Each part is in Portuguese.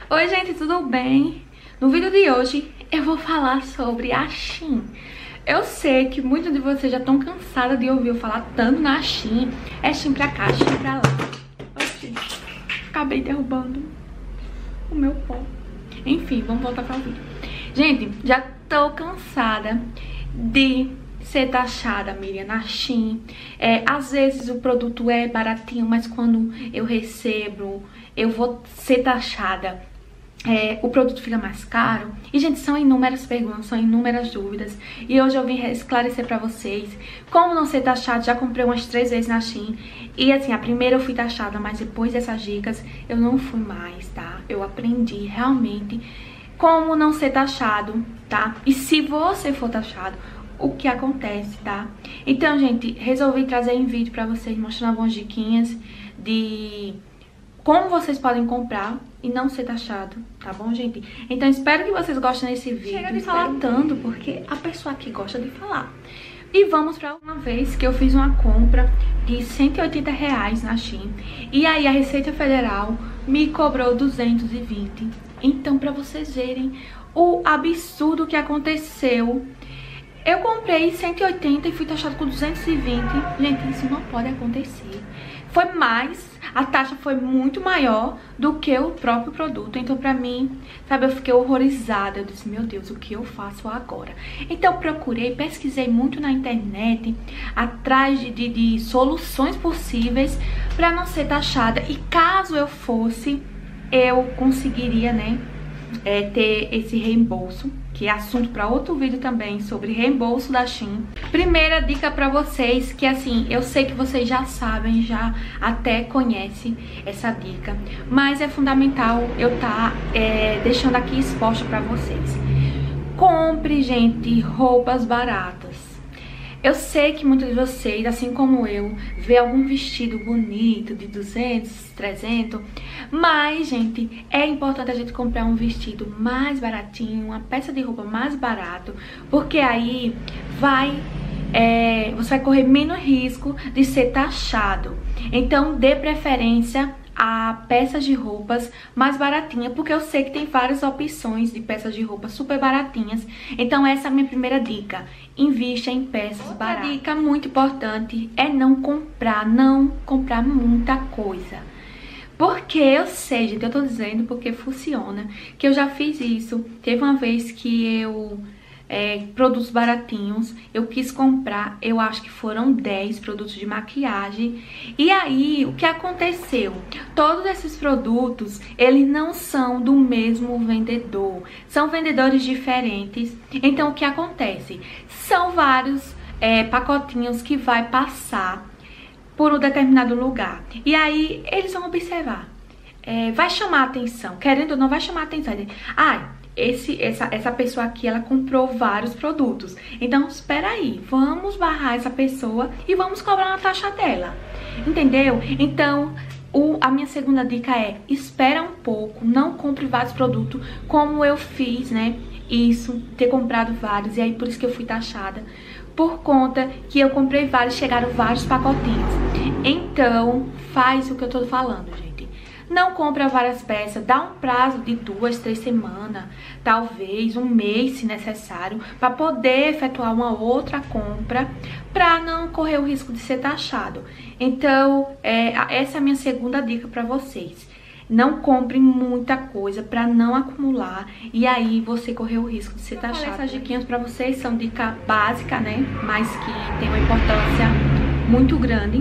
Oi gente, tudo bem? No vídeo de hoje eu vou falar sobre a Shein. Eu sei que muitos de vocês já estão cansados de ouvir eu falar tanto na Shein. É Shein pra cá, Shein pra lá. Oxi, acabei derrubando o meu pó. Enfim, vamos voltar para o vídeo. Gente, já tô cansada de ser taxada, Miriam, na Shein. Às vezes o produto é baratinho, mas quando eu recebo, eu vou ser taxada. O produto fica mais caro. E, gente, são inúmeras perguntas, são inúmeras dúvidas. E hoje eu vim esclarecer pra vocês como não ser taxado. Já comprei umas 3 vezes na Shein. E, assim, a primeira eu fui taxada, mas depois dessas dicas eu não fui mais, tá? Eu aprendi realmente como não ser taxado, tá? E se você for taxado, o que acontece, tá? Então, gente, resolvi trazer em vídeo pra vocês, mostrando algumas diquinhas de como vocês podem comprar e não ser taxado, tá bom, gente? Então, espero que vocês gostem desse vídeo. Chega de falar tanto, porque a pessoa aqui gosta de falar. E vamos pra uma vez que eu fiz uma compra de R$180 na Shein. E aí, a Receita Federal me cobrou 220. Então, pra vocês verem o absurdo que aconteceu, eu comprei 180 e fui taxado com 220. Gente, isso não pode acontecer. Foi mais, a taxa foi muito maior do que o próprio produto. Então, pra mim, sabe, eu fiquei horrorizada. Eu disse, meu Deus, o que eu faço agora? Então, procurei, pesquisei muito na internet, atrás de soluções possíveis pra não ser taxada. E caso eu fosse, eu conseguiria, né, ter esse reembolso, que é assunto para outro vídeo também, sobre reembolso da Shein. Primeira dica para vocês, que assim, eu sei que vocês já sabem, já até conhecem essa dica, mas é fundamental eu estar deixando aqui exposta para vocês. Compre, gente, roupas baratas. Eu sei que muitos de vocês, assim como eu, vê algum vestido bonito de 200, 300, mas, gente, é importante a gente comprar um vestido mais baratinho, uma peça de roupa mais barato, porque aí você vai correr menos risco de ser taxado. Então, dê preferência a peças de roupas mais baratinhas, porque eu sei que tem várias opções de peças de roupa super baratinhas. Então essa é a minha primeira dica, invista em peças baratas. Outra dica muito importante é não comprar muita coisa. Porque eu sei, gente, eu tô dizendo porque funciona, que eu já fiz isso. Teve uma vez que produtos baratinhos, eu quis comprar, eu acho que foram 10 produtos de maquiagem. E aí, o que aconteceu? Todos esses produtos, eles não são do mesmo vendedor, são vendedores diferentes. Então, o que acontece? São vários pacotinhos que vai passar por um determinado lugar. E aí, eles vão observar. Vai chamar atenção, querendo ou não, vai chamar atenção. Essa pessoa aqui, ela comprou vários produtos. Então, espera aí, vamos barrar essa pessoa e vamos cobrar uma taxa dela. Entendeu? Então, a minha segunda dica é, espera um pouco, não compre vários produtos, como eu fiz, né? Isso, ter comprado vários, e aí por isso que eu fui taxada. Por conta que eu comprei vários, chegaram vários pacotinhos. Então, faz o que eu tô falando, gente. Não compra várias peças, dá um prazo de 2, 3 semanas, talvez um mês se necessário, para poder efetuar uma outra compra, para não correr o risco de ser taxado. Então, essa é a minha segunda dica para vocês. Não compre muita coisa para não acumular e aí você correr o risco de ser taxado. Essas diquinhas para vocês são dica básica, né? Mas que tem uma importância muito grande.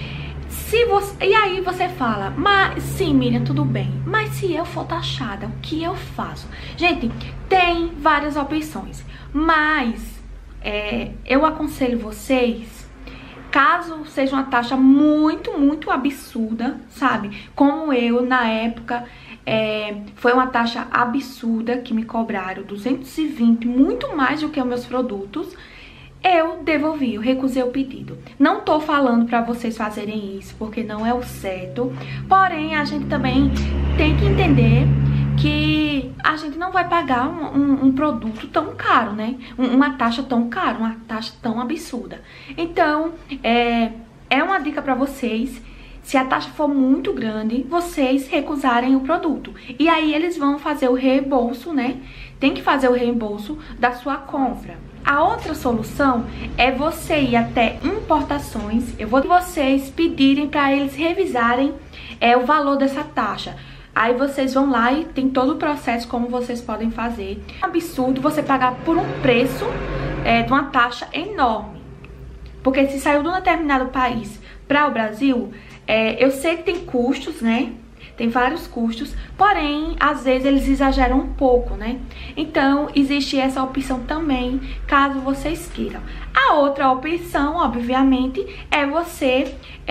E aí você fala, mas sim, Miriam, tudo bem, mas se eu for taxada, o que eu faço? Gente, tem várias opções, mas eu aconselho vocês, caso seja uma taxa muito, muito absurda, sabe? Como eu, na época, foi uma taxa absurda que me cobraram 220, muito mais do que os meus produtos. Eu devolvi, eu recusei o pedido. Não tô falando pra vocês fazerem isso, porque não é o certo. Porém, a gente também tem que entender que a gente não vai pagar um produto tão caro, né? Uma taxa tão cara, uma taxa tão absurda. Então, é uma dica pra vocês. se a taxa for muito grande, vocês recusarem o produto. E aí eles vão fazer o reembolso, né? Tem que fazer o reembolso da sua compra. A outra solução é você ir até importações. Eu vou vocês pedirem para eles revisarem o valor dessa taxa. Aí vocês vão lá e tem todo o processo como vocês podem fazer. É um absurdo você pagar por um preço de uma taxa enorme. Porque se saiu de um determinado país para o Brasil, eu sei que tem custos, né? Tem vários custos, porém, às vezes eles exageram um pouco, né? Então, existe essa opção também, caso vocês queiram. A outra opção, obviamente, é você,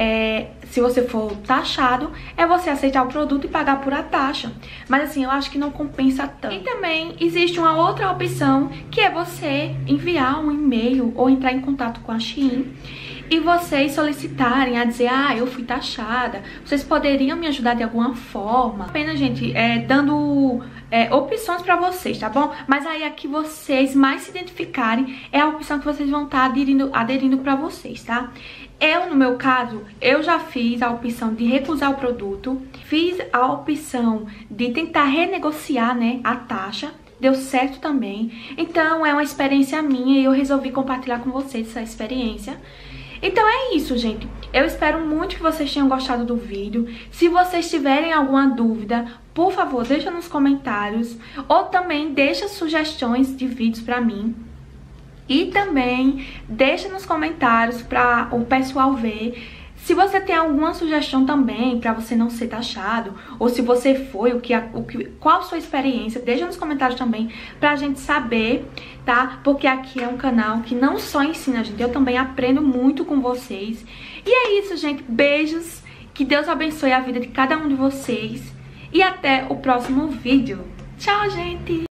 se você for taxado, é você aceitar o produto e pagar por a taxa. Mas assim, eu acho que não compensa tanto. E também existe uma outra opção, que é você enviar um e-mail ou entrar em contato com a Shein e vocês solicitarem a dizer, eu fui taxada, vocês poderiam me ajudar de alguma forma. Apenas, gente, dando opções pra vocês, tá bom? Mas aí a que vocês mais se identificarem é a opção que vocês vão estar aderindo pra vocês, tá? No meu caso, eu já fiz a opção de recusar o produto, fiz a opção de tentar renegociar, né, a taxa. Deu certo também. Então, é uma experiência minha e eu resolvi compartilhar com vocês essa experiência. Então é isso, gente. Eu espero muito que vocês tenham gostado do vídeo. Se vocês tiverem alguma dúvida, por favor, deixa nos comentários. Ou também deixa sugestões de vídeos pra mim. E também deixa nos comentários para o pessoal ver. Se você tem alguma sugestão também para você não ser taxado, ou se você foi, qual a sua experiência, deixa nos comentários também pra gente saber, tá? Porque aqui é um canal que não só ensina, gente, eu também aprendo muito com vocês. E é isso, gente. Beijos, que Deus abençoe a vida de cada um de vocês e até o próximo vídeo. Tchau, gente!